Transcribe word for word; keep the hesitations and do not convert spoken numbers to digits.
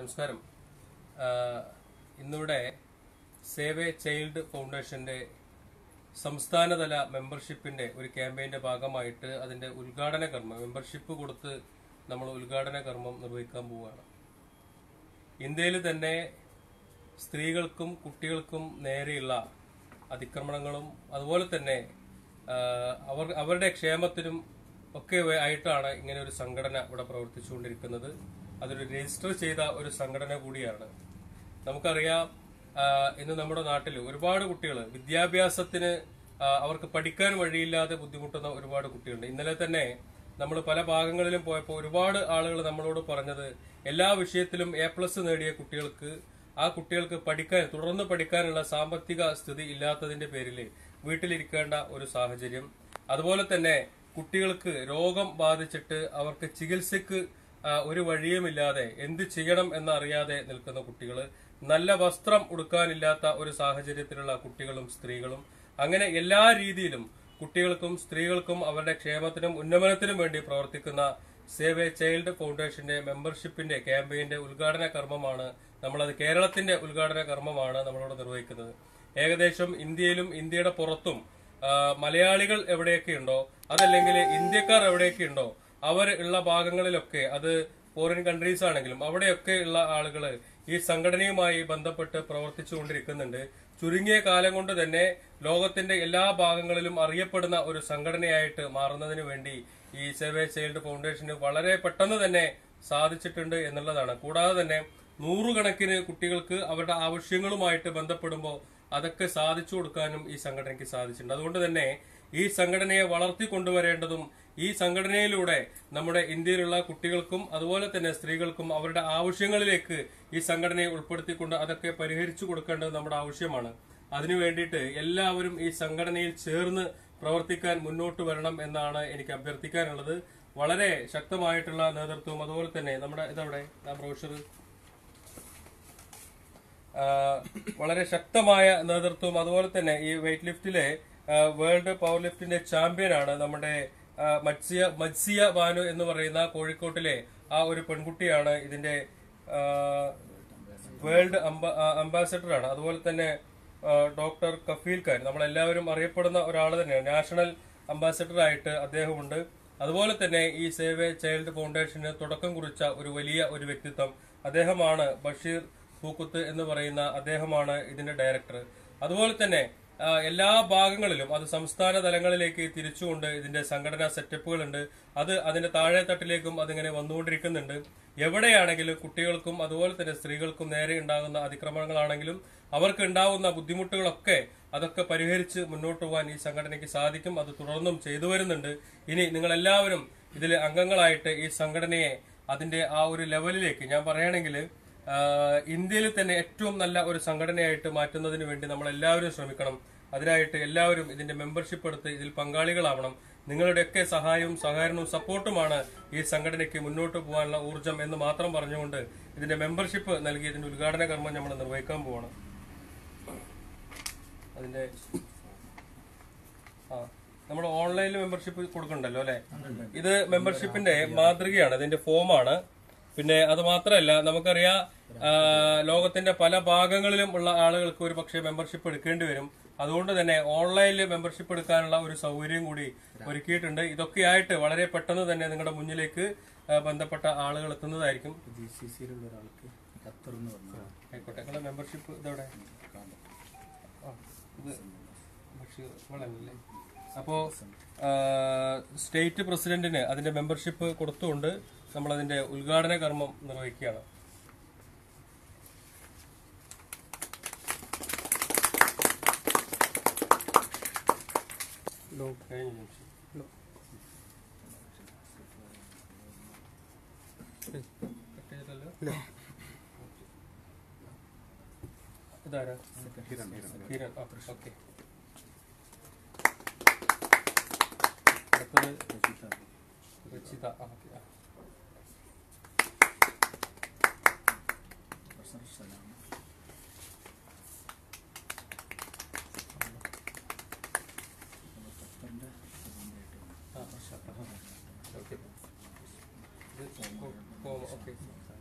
നമസ്കാരം. ഇന്നിവിടെ save A child ഫൗണ്ടേഷന്റെ സംസ്ഥാനതല മെമ്പർഷിപ്പിന്റെ ഒരു ക്യാമ്പയിന്റെ ഭാഗമായിട്ട് അതിന്റെ ഉദ്ഘാടന കർമ്മം, മെമ്പർഷിപ്പ് കൊടുത്ത് നമ്മൾ ഉദ്ഘാടന കർമ്മം നിർവഹിക്കാൻ പോവുകയാണ്. ഇന്ത്യയിൽ തന്നെ സ്ത്രീകൾക്കും കുട്ടികൾക്കും നേരെയുള്ള അതിക്രമണങ്ങളും അതുപോലെ തന്നെ അവർ അവരുടെ ക്ഷേമത്തിനും ഒക്കെ ആയിട്ടാണ് ഇങ്ങനെ ഒരു സംഘടന ഇവിടെ പ്രവർത്തിച്ചുകൊണ്ടിരിക്കുന്നത്. അതൊരു രജിസ്റ്റർ ചെയ്ത ഒരു സംഘടന കൂടിയാണ്. നമുക്കറിയാം, ഇന്ന് നമ്മുടെ നാട്ടിൽ ഒരുപാട് കുട്ടികൾ വിദ്യാഭ്യാസത്തിന് അവർക്ക് പഠിക്കാൻ വഴിയില്ലാതെ ബുദ്ധിമുട്ടുന്ന ഒരുപാട് കുട്ടികളുണ്ട്. ഇന്നലെ തന്നെ നമ്മൾ പല ഭാഗങ്ങളിലും പോയപ്പോൾ ഒരുപാട് ആളുകൾ നമ്മളോട് പറഞ്ഞത്, എല്ലാ വിഷയത്തിലും എ പ്ലസ് നേടിയ കുട്ടികൾക്ക് ആ കുട്ടികൾക്ക് പഠിക്കാൻ തുടർന്ന് പഠിക്കാനുള്ള സാമ്പത്തിക സ്ഥിതി ഇല്ലാത്തതിന്റെ പേരിൽ വീട്ടിലിരിക്കേണ്ട ഒരു സാഹചര്യം, അതുപോലെ തന്നെ കുട്ടികൾക്ക് രോഗം ബാധിച്ചിട്ട് അവർക്ക് ചികിത്സക്ക് ഒരു വഴിയുമില്ലാതെ എന്ത് ചെയ്യണം എന്നറിയാതെ നിൽക്കുന്ന കുട്ടികൾ, നല്ല വസ്ത്രം ഉടുക്കാനില്ലാത്ത ഒരു സാഹചര്യത്തിലുള്ള കുട്ടികളും സ്ത്രീകളും, അങ്ങനെ എല്ലാ രീതിയിലും കുട്ടികൾക്കും സ്ത്രീകൾക്കും അവരുടെ ക്ഷേമത്തിനും ഉന്നമനത്തിനും വേണ്ടി പ്രവർത്തിക്കുന്ന സേവ് എ ചൈൽഡ് ഫൗണ്ടേഷന്റെ മെമ്പർഷിപ്പിന്റെ ക്യാമ്പയിന്റെ ഉദ്ഘാടന കർമ്മമാണ് നമ്മളത് കേരളത്തിന്റെ ഉദ്ഘാടന കർമ്മമാണ് നമ്മളിവിടെ നിർവഹിക്കുന്നത്. ഏകദേശം ഇന്ത്യയിലും ഇന്ത്യയുടെ പുറത്തും മലയാളികൾ എവിടെയൊക്കെ ഉണ്ടോ, അതല്ലെങ്കിൽ ഇന്ത്യക്കാർ എവിടെയൊക്കെ ഉണ്ടോ, അവർ ഉള്ള ഭാഗങ്ങളിലൊക്കെ, അത് ഫോറിൻ കൺട്രീസ് ആണെങ്കിലും അവിടെയൊക്കെ ഉള്ള ആളുകൾ ഈ സംഘടനയുമായി ബന്ധപ്പെട്ട് പ്രവർത്തിച്ചുകൊണ്ടിരിക്കുന്നുണ്ട്. ചുരുങ്ങിയ കാലം കൊണ്ട് തന്നെ ലോകത്തിന്റെ എല്ലാ ഭാഗങ്ങളിലും അറിയപ്പെടുന്ന ഒരു സംഘടനയായിട്ട് മാറുന്നതിന് വേണ്ടി ഈ സേവ് എ ചൈൽഡ് ഫൗണ്ടേഷന് വളരെ പെട്ടെന്ന് തന്നെ സാധിച്ചിട്ടുണ്ട് എന്നുള്ളതാണ്. കൂടാതെ തന്നെ നൂറുകണക്കിന് കുട്ടികൾക്ക് അവരുടെ ആവശ്യങ്ങളുമായിട്ട് ബന്ധപ്പെടുമ്പോൾ അതൊക്കെ സാധിച്ചു കൊടുക്കാനും ഈ സംഘടനയ്ക്ക് സാധിച്ചിട്ടുണ്ട്. അതുകൊണ്ട് തന്നെ ഈ സംഘടനയെ വളർത്തിക്കൊണ്ടുവരേണ്ടതും ഈ സംഘടനയിലൂടെ നമ്മുടെ ഇന്ത്യയിലുള്ള കുട്ടികൾക്കും അതുപോലെ തന്നെ സ്ത്രീകൾക്കും അവരുടെ ആവശ്യങ്ങളിലേക്ക് ഈ സംഘടനയെ ഉൾപ്പെടുത്തിക്കൊണ്ട് അതൊക്കെ പരിഹരിച്ചു കൊടുക്കേണ്ടത് നമ്മുടെ ആവശ്യമാണ്. അതിനു വേണ്ടിയിട്ട് എല്ലാവരും ഈ സംഘടനയിൽ ചേർന്ന് പ്രവർത്തിക്കാൻ മുന്നോട്ട് വരണം എന്നാണ് എനിക്ക് അഭ്യർത്ഥിക്കാനുള്ളത്. വളരെ ശക്തമായിട്ടുള്ള നേതൃത്വം, അതുപോലെ തന്നെ നമ്മുടെ ഇതവിടെ ആ ബ്രോഷർ വളരെ ശക്തമായ നേതൃത്വം, അതുപോലെ തന്നെ ഈ വെയ്റ്റ് ലിഫ്റ്റിലെ വേൾഡ് പവർ ലിഫ്റ്റിന്റെ ചാമ്പ്യനാണ് നമ്മുടെ മത്സ്യ മത്സ്യ ബാനു എന്ന് പറയുന്ന കോഴിക്കോട്ടിലെ ആ ഒരു പെൺകുട്ടിയാണ് ഇതിന്റെ വേൾഡ് അംബാസഡറാണ്. അതുപോലെ തന്നെ ഡോക്ടർ കഫീൽ ഖാൻ, നമ്മളെല്ലാവരും അറിയപ്പെടുന്ന ഒരാൾ തന്നെയാണ്, നാഷണൽ അംബാസഡർ ആയിട്ട് അദ്ദേഹമുണ്ട്. അതുപോലെ തന്നെ ഈ സേവ് എ ചൈൽഡ് ഫൗണ്ടേഷന് തുടക്കം കുറിച്ച ഒരു വലിയ ഒരു വ്യക്തിത്വം അദ്ദേഹമാണ് ബഷീർ പൂക്കുത്ത് എന്ന് പറയുന്ന അദ്ദേഹമാണ് ഇതിന്റെ ഡയറക്ടർ. അതുപോലെ തന്നെ എല്ലാ ഭാഗങ്ങളിലും അത് സംസ്ഥാന തലങ്ങളിലേക്ക് തിരിച്ചുകൊണ്ട് ഇതിന്റെ സംഘടനാ സെറ്റപ്പുകളുണ്ട്. അത് അതിന്റെ താഴെ തട്ടിലേക്കും അതിങ്ങനെ വന്നുകൊണ്ടിരിക്കുന്നുണ്ട്. എവിടെയാണെങ്കിലും കുട്ടികൾക്കും അതുപോലെ തന്നെ സ്ത്രീകൾക്കും നേരെ ഉണ്ടാകുന്ന അതിക്രമങ്ങളാണെങ്കിലും അവർക്ക് ഉണ്ടാകുന്ന ബുദ്ധിമുട്ടുകളൊക്കെ അതൊക്കെ പരിഹരിച്ച് മുന്നോട്ട് പോകാൻ ഈ സംഘടനയ്ക്ക് സാധിക്കും. അത് തുടർന്നും ചെയ്തു വരുന്നുണ്ട്. ഇനി നിങ്ങളെല്ലാവരും ഇതിൽ അംഗങ്ങളായിട്ട് ഈ സംഘടനയെ അതിന്റെ ആ ഒരു ലെവലിലേക്ക്, ഞാൻ പറയുകയാണെങ്കിൽ ഇന്ത്യയിൽ തന്നെ ഏറ്റവും നല്ല ഒരു സംഘടനയായിട്ട് മാറ്റുന്നതിന് വേണ്ടി നമ്മൾ എല്ലാവരും ശ്രമിക്കണം. അതിനായിട്ട് എല്ലാവരും ഇതിന്റെ മെമ്പർഷിപ്പ് എടുത്ത് ഇതിൽ പങ്കാളികളാവണം. നിങ്ങളുടെയൊക്കെ സഹായവും സഹകരണവും സപ്പോർട്ടുമാണ് ഈ സംഘടനയ്ക്ക് മുന്നോട്ട് പോകാനുള്ള ഊർജം എന്ന് മാത്രം പറഞ്ഞുകൊണ്ട് ഇതിന്റെ മെമ്പർഷിപ്പ് നൽകി ഇതിന്റെ ഉദ്ഘാടന കർമ്മം നമ്മൾ നിർവഹിക്കാൻ പോവാണ്. അതിന്റെ ആ നമ്മൾ ഓൺലൈനിൽ മെമ്പർഷിപ്പ് കൊടുക്കണ്ടല്ലോ അല്ലെ. ഇത് മെമ്പർഷിപ്പിന്റെ മാതൃകയാണ്, ഇതിന്റെ ഫോമാണ്. പിന്നെ അത് മാത്രമല്ല, നമുക്കറിയാം ലോകത്തിന്റെ പല ഭാഗങ്ങളിലും ഉള്ള ആളുകൾക്ക് ഒരു പക്ഷേ മെമ്പർഷിപ്പ് എടുക്കേണ്ടി വരും. അതുകൊണ്ട് തന്നെ ഓൺലൈനിൽ മെമ്പർഷിപ്പ് എടുക്കാനുള്ള ഒരു സൗകര്യം കൂടി ഒരുക്കിയിട്ടുണ്ട്. ഇതൊക്കെയായിട്ട് വളരെ പെട്ടെന്ന് തന്നെ നിങ്ങളുടെ മുന്നിലേക്ക് ബന്ധപ്പെട്ട ആളുകൾ എത്തുന്നതായിരിക്കും. ആയിക്കോട്ടെ, നിങ്ങളുടെ മെമ്പർഷിപ്പ് ഇതോടെ അപ്പോ സ്റ്റേറ്റ് പ്രസിഡന്റിന് അതിന്റെ മെമ്പർഷിപ്പ് കൊടുത്തുകൊണ്ട് നമ്മൾ അതിന്റെ ഉദ്ഘാടന കർമ്മം നിർവഹിക്കുകയാണ്. ഇതാരാ? ഹിരൺ. ഓക്കെ. അടുത്തത് രചിത. Okay.